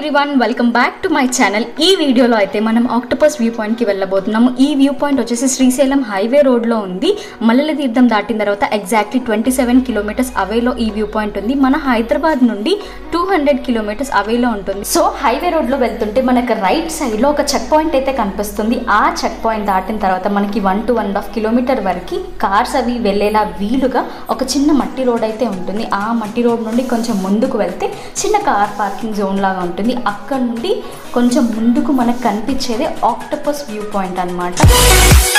Everyone welcome back to my channel. ఈ వీడియోలో అయితే మనం ఆక్టోపస్ వ్యూ పాయింట్కి వెళ్ళబోతున్నాము. ఈ వ్యూ పాయింట్ వచ్చేసి శ్రీశైలం హైవే రోడ్లో ఉంది. మల్లెల తీర్థం దాటిన తర్వాత ఎగ్జాక్ట్లీ 27 కిలోమీటర్స్ అవేలో ఈ వ్యూ పాయింట్ ఉంది. మన హైదరాబాద్ నుండి 200 కిలోమీటర్స్ అవేలో ఉంటుంది. సో హైవే రోడ్లో వెళ్తుంటే మనకు రైట్ సైడ్లో ఒక చెక్ పాయింట్ అయితే కనిపిస్తుంది. ఆ చెక్ పాయింట్ దాటిన తర్వాత మనకి 1 to 1.5 కిలోమీటర్ వరకు కార్స్ అవి వెళ్ళేలా వీలుగా ఒక చిన్న మట్టి రోడ్ అయితే ఉంటుంది. ఆ మట్టి రోడ్ నుండి కొంచెం ముందుకు వెళ్తే చిన్న కార్ పార్కింగ్ జోన్ లాగా ఉంటుంది. అక్కడ నుండి కొంచెం ముందుకు మనకు కనిపించేదే ఆక్టోపస్ వ్యూ పాయింట్ అన్నమాట.